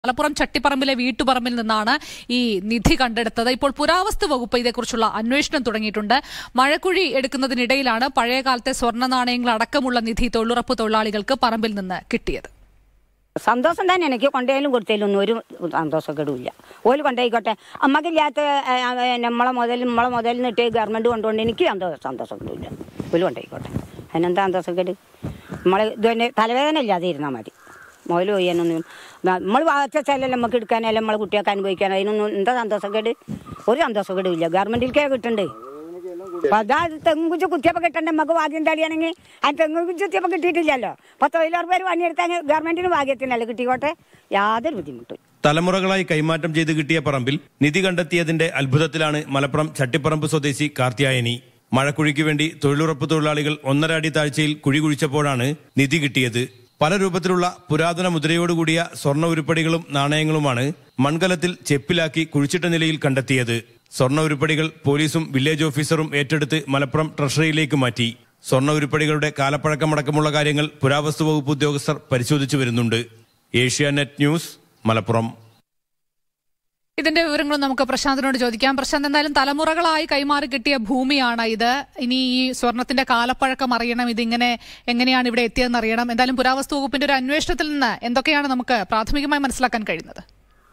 മലപ്പുറം ചട്ടിപ്പറമ്പിലെ വീട്ടുപറമ്പിൽ നിന്നാണ് ഈ നിധി കണ്ടെടുത്തത്. ഇപ്പോൾ പുരാവസ്തു വകുപ്പ് ഇതേക്കുറിച്ചുള്ള അന്വേഷണം തുടങ്ങിയിട്ടുണ്ട്. മഴക്കുഴി എടുക്കുന്നതിനിടയിലാണ് പഴയകാലത്തെ സ്വർണ്ണ നാണയങ്ങൾ അടക്കമുള്ള നിധി തൊഴിലുറപ്പ് തൊഴിലാളികൾക്ക് പറമ്പിൽ നിന്ന് കിട്ടിയത്. സന്തോഷം തന്നെ, എനിക്ക് കൊണ്ടേലും കൊടുത്തതിലൊന്നും ഒരു സന്തോഷക്കേടുമില്ല. ഓല് കൊണ്ടേയിക്കോട്ടെ, അമ്മക്കില്ലാത്ത നമ്മളെ മുതൽ നിട്ട് ഗവൺമെന്റ് കൊണ്ടുകൊണ്ട് എനിക്ക് സന്തോഷക്കേടില്ല. ഓല് കൊണ്ടേയിക്കോട്ടെ, അതിനെന്താ സന്തോഷക്കേട്? ഇത് തന്നെ തലവേദന ഇല്ലാതെ ഇരുന്നാൽ മതി. മുതൽ ചെയ്യാനൊന്നും നമ്മൾ വാങ്ങിച്ചല്ലേ നമുക്ക് എടുക്കാനല്ല നമ്മളെ കുട്ടികൾക്ക് അനുഭവിക്കാൻ, അതിനൊന്നും എന്താ സന്തോഷക്കേട്? ഒരു സന്തോഷക്കേടും ഇല്ല. ഗവൺമെന്റിലേക്കേ കിട്ടണ്ടേ. അപ്പൊ അതാ തെങ്ങുകുച്ച കുത്തിയപ്പോൾ കിട്ടണ്ടേ. നമുക്ക് ഭാഗ്യം തടിയാണെങ്കിൽ ആ തെങ്ങുകുച്ച കുത്തിയപ്പോൾ കിട്ടിയിട്ടില്ലല്ലോ. അപ്പൊ തൊഴിലുറപ്പ് പണിയെടുത്താൽ ഗവൺമെന്റിന് ഭാഗ്യത്തിനല്ല കിട്ടിക്കോട്ടെ, യാതൊരു ബുദ്ധിമുട്ടും. തലമുറകളായി കൈമാറ്റം ചെയ്ത് കിട്ടിയ പറമ്പിൽ നിധി കണ്ടെത്തിയതിന്റെ അത്ഭുതത്തിലാണ് മലപ്പുറം ചട്ടിപ്പറമ്പ് സ്വദേശി കാർത്യായനി. മഴക്കുഴിക്ക് വേണ്ടി തൊഴിലുറപ്പ് തൊഴിലാളികൾ 1.5 അടി താഴ്ചയിൽ കുഴി കുഴിച്ചപ്പോഴാണ് നിധി കിട്ടിയത്. പല രൂപത്തിലുള്ള പുരാതന മുദ്രയോടുകൂടിയ സ്വർണ്ണ ഉരുപ്പടികളും നാണയങ്ങളുമാണ് മൺകലത്തിൽ ചെപ്പിലാക്കി കുഴിച്ചിട്ട നിലയിൽ കണ്ടെത്തിയത്. സ്വർണ്ണ ഉരുപ്പടികൾ പോലീസും വില്ലേജ് ഓഫീസറും ഏറ്റെടുത്ത് മലപ്പുറം ട്രഷറിയിലേക്ക് മാറ്റി. സ്വർണ്ണ ഉരുപ്പടികളുടെ കാലപ്പഴക്കമടക്കമുള്ള കാര്യങ്ങൾ പുരാവസ്തു വകുപ്പ് ഉദ്യോഗസ്ഥർ പരിശോധിച്ചു വരുന്നുണ്ട്. ഏഷ്യാനെറ്റ് ന്യൂസ്, മലപ്പുറം. ഇതിന്റെ വിവരങ്ങളും നമുക്ക് പ്രശാന്തിനോട് ചോദിക്കാം. പ്രശാന്ത്, എന്തായാലും തലമുറകളായി കൈമാറി കിട്ടിയ ഭൂമിയാണ് ഇത്. ഇനി ഈ സ്വർണത്തിന്റെ കാലപ്പഴക്കം അറിയണം, ഇതിങ്ങനെ എങ്ങനെയാണ് ഇവിടെ എത്തിയതെന്ന് അറിയണം. എന്തായാലും പുരാവസ്തു വകുപ്പിന്റെ ഒരു അന്വേഷണത്തിൽ നിന്ന് എന്തൊക്കെയാണ് നമുക്ക് പ്രാഥമികമായി മനസ്സിലാക്കാൻ കഴിയുന്നത്?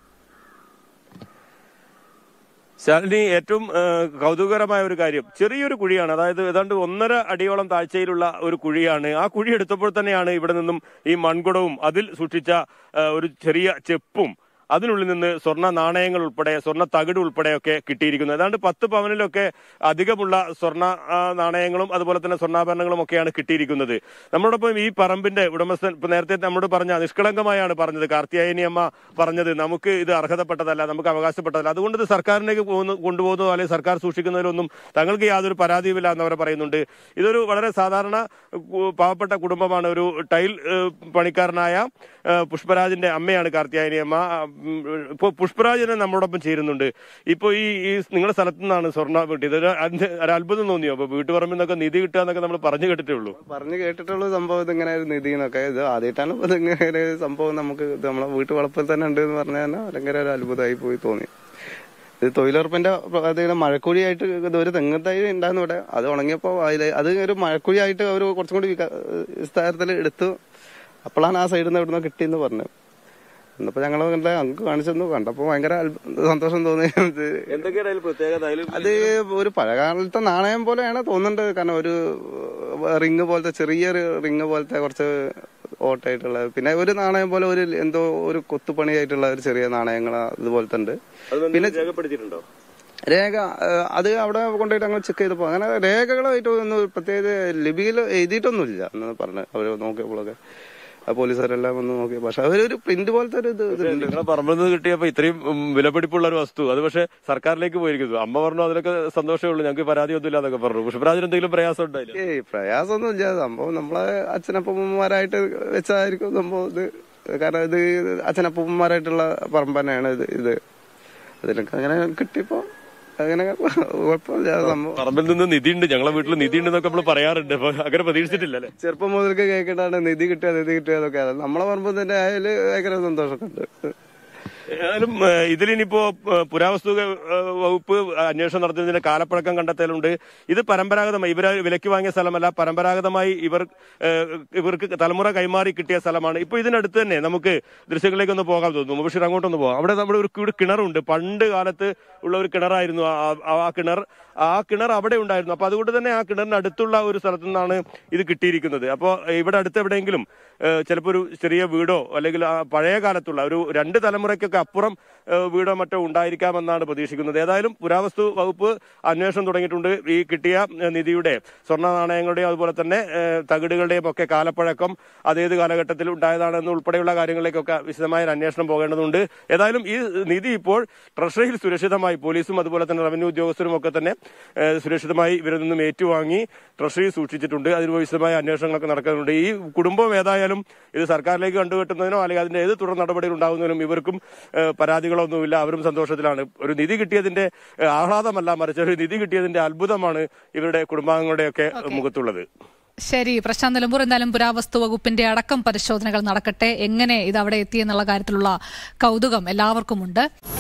ശാലിനി, ഏറ്റവും കൗതുകകരമായ ഒരു കാര്യം, ചെറിയൊരു കുഴിയാണ്. അതായത് ഏതാണ്ട് 1.5 അടിയോളം താഴ്ചയിലുള്ള ഒരു കുഴിയാണ്. ആ കുഴി എടുത്തപ്പോൾ തന്നെയാണ് ഇവിടെ നിന്നും ഈ മൺകുടവും അതിൽ സൂക്ഷിച്ച ഒരു ചെറിയ ചെപ്പും അതിനുള്ളിൽ നിന്ന് സ്വർണ്ണ നാണയങ്ങൾ ഉൾപ്പെടെ സ്വർണ്ണ തകിട് ഉൾപ്പെടെയൊക്കെ കിട്ടിയിരിക്കുന്നത്. ഏതാണ്ട് 10 പവനിലൊക്കെ അധികമുള്ള സ്വർണ്ണ നാണയങ്ങളും അതുപോലെ തന്നെ സ്വർണ്ണാഭരണങ്ങളും ഒക്കെയാണ് കിട്ടിയിരിക്കുന്നത്. നമ്മളോടൊപ്പം ഈ പറമ്പിന്റെ ഉടമസ്ഥൻ നേരത്തെ നമ്മളോട് പറഞ്ഞ നിഷ്കളങ്കമായാണ് പറഞ്ഞത്, കാർത്യായനി അമ്മ പറഞ്ഞത്, നമുക്ക് ഇത് അർഹതപ്പെട്ടതല്ല, നമുക്ക് അവകാശപ്പെട്ടതല്ല, അതുകൊണ്ട് ഇത് സർക്കാരിലേക്ക് കൊണ്ടുപോകുന്നതോ അല്ലെങ്കിൽ സർക്കാർ സൂക്ഷിക്കുന്നതിലൊന്നും തങ്ങൾക്ക് യാതൊരു പരാതിയുമില്ല എന്നവർ പറയുന്നുണ്ട്. ഇതൊരു വളരെ സാധാരണ പാവപ്പെട്ട കുടുംബമാണ്. ഒരു ടൈൽ പണിക്കാരനായ പുഷ്പരാജിന്റെ അമ്മയാണ് കാർത്യായനി അമ്മ. ഇപ്പോൾ പുഷ്പരാജനെ നമ്മളോടൊപ്പം ചേരുന്നുണ്ട്. ഇപ്പൊ ഈ നിങ്ങളുടെ സ്ഥലത്തു നിന്നാണ് സ്വർണ്ണ കിട്ടിയത്. ഒരു അത്ഭുതം തോന്നിയോ? അപ്പൊ വീട്ടുപറമ്പിൽ നിന്നൊക്കെ നിധി കിട്ടുക എന്നൊക്കെ നമ്മൾ പറഞ്ഞു കേട്ടിട്ടുള്ളൂ സംഭവം ഇത് ഇങ്ങനെ ഒരു നിധി എന്നൊക്കെ. ഇത് ആദ്യമായിട്ടാണ് ഇങ്ങനെ ഒരു സംഭവം നമുക്ക് നമ്മളെ വീട്ടു വളപ്പിൽ തന്നെ ഉണ്ട് എന്ന് പറഞ്ഞാൽ ഭയങ്കര ഒരു അത്ഭുതമായി പോയി തോന്നി. ഇത് തൊഴിലുറപ്പിന്റെ അതായത് മഴക്കുഴിയായിട്ട് ഒരു തെങ്ങത്തായി ഉണ്ടായിരുന്നു ഇവിടെ. അത് ഉണങ്ങിയപ്പോ അത് ഒരു മഴക്കുഴിയായിട്ട് അവർ കുറച്ചും കൂടി വിസ്താരത്തിൽ എടുത്തു. അപ്പോഴാണ് ആ സൈഡിൽ നിന്ന് ഇവിടുന്ന് കിട്ടിയെന്ന് പറഞ്ഞു. എന്നപ്പോ ഞങ്ങൾ അങ്ങ് കാണിച്ചെന്നു. കണ്ടപ്പോ ഭയങ്കര സന്തോഷം തോന്നി. അത് ഒരു പഴയകാലത്തെ നാണയം പോലെയാണ് തോന്നുന്നുണ്ട്. കാരണം ഒരു റിങ് പോലത്തെ, ചെറിയൊരു റിങ് പോലത്തെ കുറച്ച് ഓട്ടായിട്ടുള്ള, പിന്നെ ഒരു നാണയം പോലെ ഒരു എന്തോ ഒരു കൊത്തുപണിയായിട്ടുള്ള ഒരു ചെറിയ നാണയങ്ങൾ അതുപോലത്തെ ഉണ്ട്. പിന്നെ രേഖ അത് അവിടെ കൊണ്ടുപോയിട്ട് അങ്ങനെ ചെക്ക് ചെയ്തപ്പോ അങ്ങനെ രേഖകളായിട്ട് ഒന്നും പ്രത്യേക ലിപിയിൽ എഴുതിയിട്ടൊന്നുമില്ല എന്ന് പറഞ്ഞു അവര് നോക്കിയപ്പോഴൊക്കെ. പോലീസുകാരെല്ലാം ഒന്ന് നോക്കി. പക്ഷെ അവരൊരു പ്രിന്റ് പോലത്തെ ഒരു ഇത് പറമ്പിൽ നിന്ന് കിട്ടിയപ്പോ ഇത്രയും വിലപിടിപ്പുള്ള ഒരു വസ്തു അത് പക്ഷെ സർക്കാരിലേക്ക് പോയിരിക്കുന്നു. അമ്മ പറഞ്ഞു അതിലൊക്കെ സന്തോഷമേ ഉള്ളൂ, ഞങ്ങൾക്ക് പരാതിയൊന്നും ഇല്ലാന്നൊക്കെ പറഞ്ഞു. പുഷ്പരാജിന് എന്തെങ്കിലും പ്രയാസം ഉണ്ടായില്ല? പ്രയാസമൊന്നും ഇല്ല. സംഭവം നമ്മളെ അച്ഛനപ്പന്മാരായിട്ട് വെച്ചായിരിക്കും സംഭവം ഇത്. കാരണം ഇത് അച്ഛനപ്പന്മാരായിട്ടുള്ള പറമ്പ് തന്നെയാണ് ഇത്. അതിലൊക്കെ അങ്ങനെ കിട്ടിയപ്പോ അങ്ങനെ പറമ്പിൽ നിന്ന് നിധി ഉണ്ട്, ഞങ്ങളെ വീട്ടിൽ നിധി ഉണ്ടെന്നൊക്കെ നമ്മൾ പറയാറുണ്ട്. അങ്ങനെ പ്രതീക്ഷിച്ചിട്ടില്ലല്ലേ? ചെറുപ്പം മുതൽക്ക് കേൾക്കേണ്ടതാണ് നിധി കിട്ടുക. നമ്മളെ പറമ്പിൽ തന്നെ ആയാലും ഭയങ്കര സന്തോഷമൊക്കെ ഉണ്ട്. ഏതായാലും ഇതിലിനിപ്പോ പുരാവസ്തു വകുപ്പ് അന്വേഷണം നടത്തുന്നതിന് കാലപ്പഴക്കം കണ്ടെത്തലുണ്ട്. ഇത് പരമ്പരാഗതമായി ഇവർ വിലയ്ക്ക് വാങ്ങിയ സ്ഥലമല്ല, പരമ്പരാഗതമായി ഇവർക്ക് തലമുറ കൈമാറി കിട്ടിയ സ്ഥലമാണ്. ഇപ്പൊ ഇതിനടുത്ത് തന്നെ നമുക്ക് ദൃശ്യങ്ങളിലേക്കൊന്ന് പോകാൻ തോന്നുന്നു. മുബഷീർ, അങ്ങോട്ടൊന്ന് പോകാം. അവിടെ നമ്മുടെ ഒരു കിണറുണ്ട്. പണ്ട് കാലത്ത് ഉള്ള ഒരു കിണറായിരുന്നു ആ കിണർ അവിടെ ഉണ്ടായിരുന്നു. അപ്പൊ അതുകൊണ്ട് തന്നെ ആ കിണറിന് അടുത്തുള്ള ഒരു സ്ഥലത്തു നിന്നാണ് ഇത് കിട്ടിയിരിക്കുന്നത്. അപ്പോൾ ഇവിടെ അടുത്ത് എവിടെയെങ്കിലും ചിലപ്പോൾ ഒരു ചെറിയ വീടോ അല്ലെങ്കിൽ പഴയ കാലത്തുള്ള ഒരു 2 തലമുറയ്ക്കൊക്കെ അപ്പുറം വീടോ മറ്റോ ഉണ്ടായിരിക്കാമെന്നാണ് പ്രതീക്ഷിക്കുന്നത്. ഏതായാലും പുരാവസ്തു വകുപ്പ് അന്വേഷണം തുടങ്ങിയിട്ടുണ്ട്. ഈ കിട്ടിയ നിധിയുടെ സ്വർണ്ണ നാണയങ്ങളുടെയും അതുപോലെ തന്നെ തകിടുകളുടെയും ഒക്കെ കാലപ്പഴക്കം അതേത് കാലഘട്ടത്തിൽ ഉണ്ടായതാണെന്ന് ഉൾപ്പെടെയുള്ള കാര്യങ്ങളിലേക്കൊക്കെ വിശദമായ അന്വേഷണം പോകേണ്ടതുണ്ട്. ഏതായാലും ഈ നിധി ഇപ്പോൾ ട്രഷറിയിൽ സുരക്ഷിതമായി പോലീസും അതുപോലെ തന്നെ റവന്യൂ ഉദ്യോഗസ്ഥരും ഒക്കെ തന്നെ സുരക്ഷിതമായി ഇവരിൽ നിന്നും ഏറ്റുവാങ്ങി ട്രഷറിയിൽ സൂക്ഷിച്ചിട്ടുണ്ട്. അതിന് വിശദമായ അന്വേഷണങ്ങളൊക്കെ നടക്കുന്നുണ്ട്. ഈ കുടുംബം ഏതായാലും ഇത് സർക്കാരിലേക്ക് കണ്ടുകെട്ടുന്നതിനോ അല്ലെങ്കിൽ അതിന്റെ ഏത് തുടർ നടപടികൾ ഉണ്ടാകുന്നതിനും ഇവർക്കും പരാതികളൊന്നുമില്ല. അവരും സന്തോഷത്തിലാണ്. ഒരു നിധി കിട്ടിയതിന്റെ ആഹ്ലാദമല്ല, മറിച്ച് ഒരു നിധി കിട്ടിയതിന്റെ അത്ഭുതമാണ് ഇവരുടെ കുടുംബാംഗങ്ങളുടെയൊക്കെ മുഖത്തുള്ളത്. ശരി, പ്രശാന്ത് നിലമ്പൂർ, എന്തായാലും പുരാവസ്തു വകുപ്പിന്റെ അടക്കം പരിശോധനകൾ നടക്കട്ടെ. എങ്ങനെ ഇത് അവിടെ എത്തിയെന്നുള്ള കാര്യത്തിലുള്ള കൗതുകം എല്ലാവർക്കുമുണ്ട്.